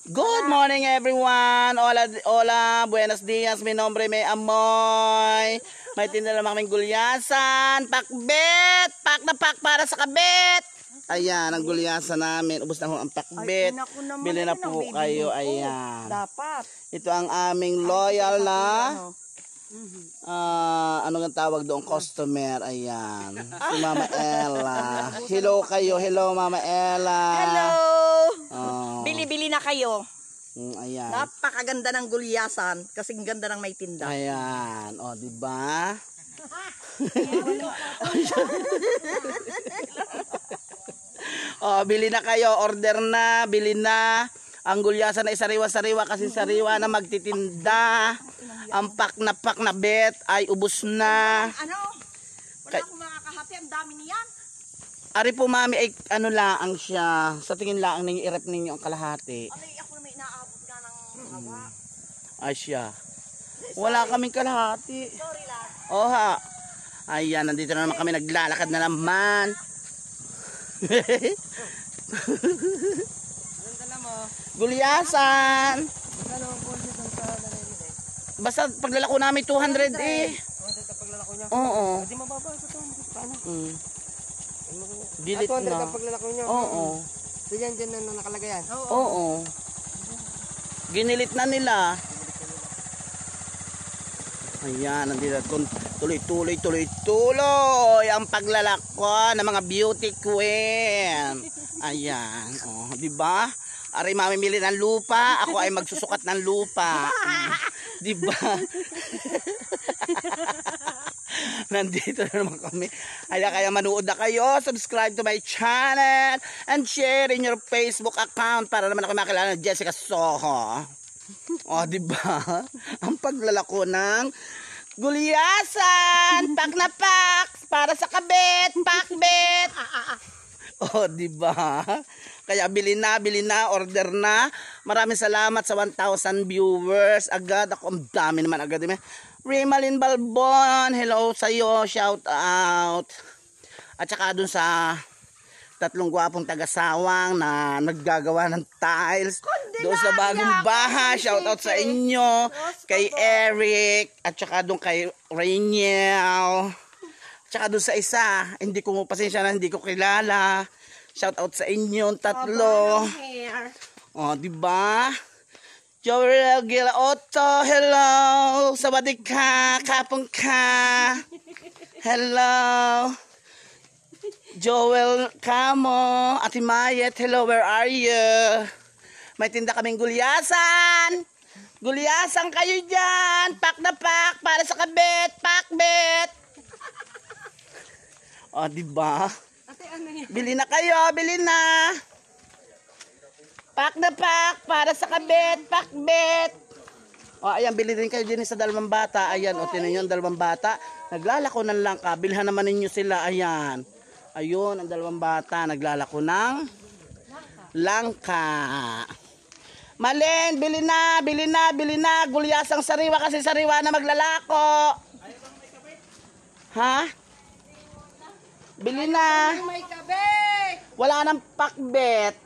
Good morning everyone. Hola, buenos dias. Mi nombre me Amoy. May tinda naman kaming gulyasan. Pakbet! Pak na pak para sa kabet. Ayan, ang gulyasan namin. Ubus na ho ang pakbet. Bili na po kayo. Ayan. Dapat. Ito ang aming loyal na ano nga tawag doon, customer. Ayan. Si Mama Ella. Hello kayo. Hello Mama Ella. Hello! Oh. Bili-bili na kayo. Ayan. Napakaganda ng gulyasan kasi ang ganda ng may tinda. Ayan. O, diba? O, bili na kayo. Order na. Bili na. Ang gulyasan na sariwa-sariwa kasi sariwa na magtitinda. Ang pak na bet ay ubos na. Ano? Wala akong makakahati. Ang dami niyan. Ari po mami ay ano laang siya. Sa tingin laang ninyo i-rep ninyo ang kalahati. Alay, ako na may inaabot nga ng hawa. Ay siya. Wala kaming kalahati. Sorry lang. Oha. Ayan, nandito na naman kami, naglalakad na naman. Gulyasan. Basta paglalako namin 200 eh. Paglalako niya. Oo. Hindi mababa sa 200. Paano? Gilit 200 na. ang paglalako niya. Oo. So yan dyan na nakalagay yan. Oo. Ginilit na nila. Ayan, nandito tuloy ang paglalako ng mga beauty queen. Ayan, oh, di ba? Aray mamimili ng lupa, ako ay magsusukat ng lupa. Di ba? Nandito na naman kami. Kaya manood na kayo, subscribe to my channel and share in your Facebook account para naman ako makilala ng Jessica Soho. O, diba? Ang paglalako ng gulyasan, pak na pak, para sa kabet, pakbet. O, diba? Kaya bili na, order na. Maraming salamat sa 1,000 viewers. Agad ako, ang dami naman agad. Rimalin Balbon, hello sa'yo, shout out. At saka dun sa tatlong gwapong taga-sawang na naggagawa ng tiles doon sa bagong bahay, shout out sa inyo, kay Eric, at saka doon kay Rainiel, at saka doon sa isa, hindi ko pasensya na hindi ko kilala, shout out sa inyo tatlo. O, diba? Joel Gila Otto, hello, sawadee ka, kapong ka, hello. Joel Camo, Ate Mayet, hello, where are you? May tinda kaming gulyasan. Gulyasan kayo dyan. Pak na pak, para sa kabet, pakbet. O, diba? Bili na kayo, bili na. Pak na pak, para sa kabet, pakbet. O, ayan, bili din kayo din sa dalawang bata. Ayan, o, tinan nyo ang dalawang bata. Naglalako ng langka. Bilhan naman ninyo sila, ayan. Ayun, ang dalawang bata naglalako ng langka. Malen, bili na. Gulyasang sariwa kasi sariwa na maglalako. Ha? Bili na. Wala nang pakbet.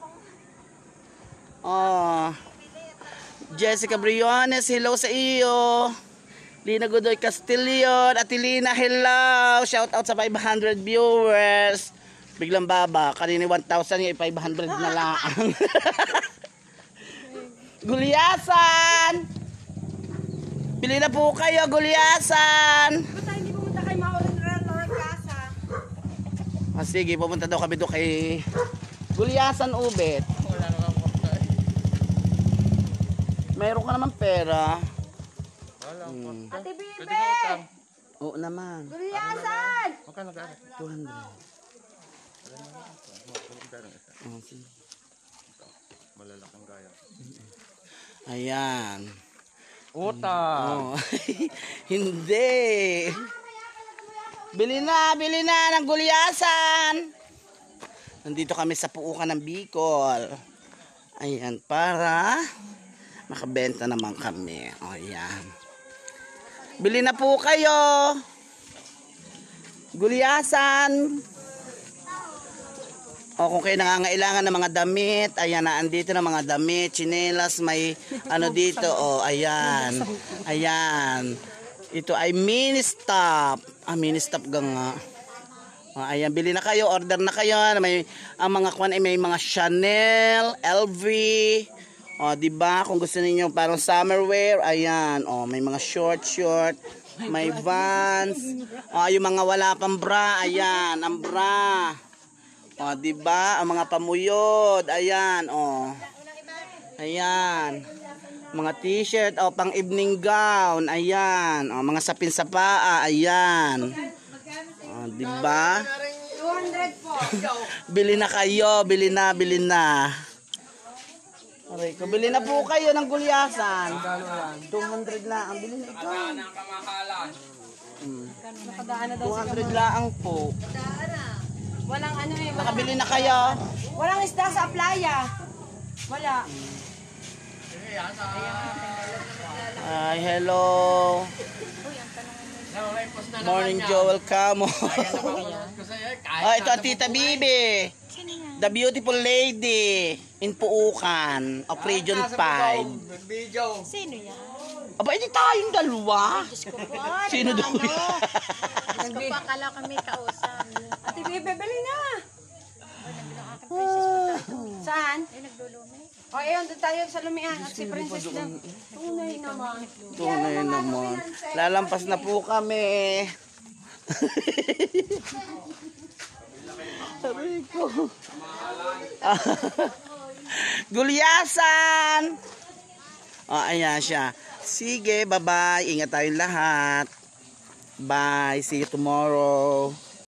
Oh. Jessica Briones, hello sa iyo. Lina Godoy Castillon, Atilina, hello! Shout out sa 500 viewers. Biglang baba, kanina 1,000 yung 500 na lang. Gulyasan! Bili na po kayo, gulyasan! Basta hindi pumunta kay Maulan Casa. Sige, pupunta daw kami doon kay Gulyasan Ubet. Mayroon ka naman pera. Ate Bibe! Oo naman. Gulyasan! 200. Oh, sige. Malalaking gaya. Ayan. Utang! Oh. Hindi. Bili na ng gulyasan. Nandito kami sa puukan ng Bicol. Ayan, para makabenta naman kami. O, ayan. Bili na po kayo. Gulyasan. O kung kayo nangangailangan ng mga damit, ayan, andito na mga damit, tsinelas, may ano dito, o ayan. Ayan. Ito ay mini stop. Mini stop nga. Ayan, bili na kayo, order na kayo. May ang mga kwan ay may mga Chanel, LV. O, di ba? Kung gusto niyo parang summer wear, ayan. O, may mga short. May Vans. O, yung mga wala pang bra, ayan, ang bra. O, di ba? Ang mga pamuyod, ayan, o. Ayan. Mga t-shirt, o, pang evening gown, ayan. O, mga sapin sa paa, ayan. O, di ba? 200 po. Bili na kayo, bili na. Aray ko, bili na po kayo ng gulyasan. 200 lang. Ang bili na ito. 200 lang po. Walang ano eh. Nakabili na kayo. Walang isda sa playa. Wala. Ay, hello. Morning, Joel Camo. Ito ang Tita Bibi. The beautiful lady in Puukan of Region 5. Sino yan? Aba, hindi tayong dalawa. Sino doon? Akala kami kausap. Ate Bebe, bili na. Saan? Ay, naglulumi. O, ayun, doon tayo sa lumihan. At si Princess lang. Tunay naman. Tunay naman. Lalampas na po kami. Sabi ko. Gulyasan! Ayan siya. Sige, bye-bye. Ingat tayong lahat. Bye. See you tomorrow.